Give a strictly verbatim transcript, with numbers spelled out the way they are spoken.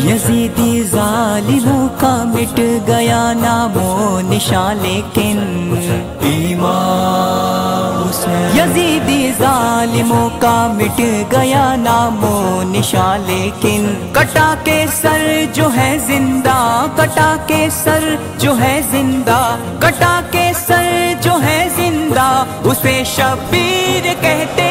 Yazidi जालिमों का मिट गया नामो निशान, लेकिन इमाम हुसैन। यजीदी जालिमों का मिट गया नामो निशान, लेकिन कटा के सर जो है जिंदा, कटा के सर जो है जिंदा, कटा के सर जो है जिंदा, उसे शब्बीर कहते